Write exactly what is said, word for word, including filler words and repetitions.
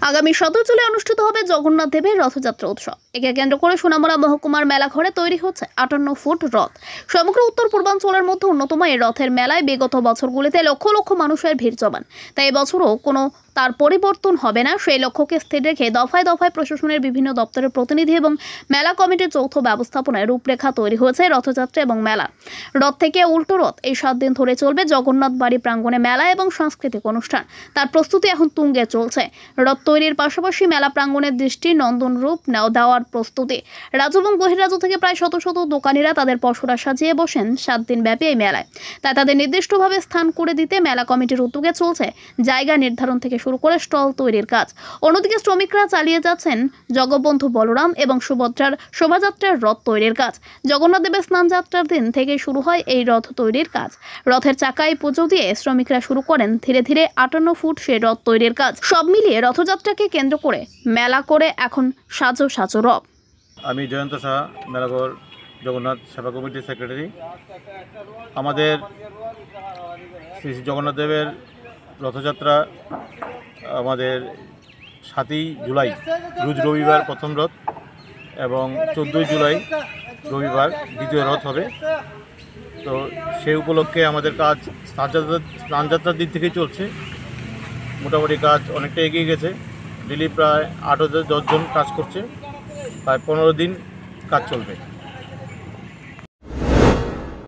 আগামী সতেরো জুলাই অনুষ্ঠিত হবে জগন্নাথ দেবের রথযাত্রা উৎসব। একে কেন্দ্র করে সোনামুড়া মহকুমার মেলাঘরে তৈরি হচ্ছে আটান্ন ফুট রথ। সমগ্র উত্তর পূর্বাঞ্চলের মধ্যে অন্যতম এই রথের মেলায় বিগত বছরগুলিতে লক্ষ লক্ষ মানুষের ভিড় জমান, তাই এবছরও কোনো তার পরিবর্তন হবে না। সেই লক্ষ্যকে স্থির রেখে দফায় দফায় প্রশাসনের বিভিন্ন দপ্তরের প্রতিনিধি এবং মেলা কমিটির যৌথ ব্যবস্থাপনায় রূপরেখা তৈরি হয়েছে রথযাত্রা এবং মেলা। রথ থেকে উল্টো রথ এই সাত দিন ধরে চলবে জগন্নাথ বাড়ি প্রাঙ্গণে মেলা এবং সাংস্কৃতিক অনুষ্ঠান। তার প্রস্তুতি এখন তুঙ্গে চলছে। রথ তৈরির পাশাপাশি মেলা প্রাঙ্গণের দৃষ্টি নন্দন রূপ নেওয়া দেওয়ার প্রস্তুতি। রাজ্য এবং বহিরাজ্য থেকে প্রায় শত শত দোকানিরা তাদের পসরা সাজিয়ে বসেন সাত দিন ব্যাপী এই মেলায়। তাই তাদের নির্দিষ্টভাবে স্থান করে দিতে মেলা কমিটির উদ্যোগে চলছে জায়গা নির্ধারণ থেকে শুরু করে স্টল তৈরির কাজ। অন্যদিকে শ্রমিকরা চালিয়ে যাচ্ছেন জগবন্ধু বলরাম এবং সুভদ্রার শোভাযাত্রার রথ তৈরির কাজ। জগন্নাথ দেবের স্নান যাত্রার দিন থেকে শুরু হয় এই রথ তৈরির কাজ। রথের চাকায় পুজো দিয়ে শ্রমিকরা শুরু করেন ধীরে ধীরে আটান্ন ফুট সেই রথ তৈরির কাজ। সব মিলিয়ে রথযাত্রাকে কেন্দ্র করে মেলা করে এখন সাজো সাজো রথ। আমি জয়ন্ত সাহা, মেলাঘর জগন্নাথ সেবা কমিটির সেক্রেটারি। আমাদের শ্রী শ্রী জগন্নাথ দেবের রথযাত্রা আমাদের সাতই জুলাই রোজ রবিবার প্রথম রথ এবং চোদ্দোই জুলাই রবিবার দ্বিতীয় রথ হবে। তো সেই উপলক্ষে আমাদের কাজ স্নানযাত্রা স্নানযাত্রার দিক থেকেই চলছে। মোটামুটি কাজ অনেকটা এগিয়ে গেছে। ডেলি প্রায় আট হাজার দশজন কাজ করছে, প্রায় পনেরো দিন কাজ চলবে।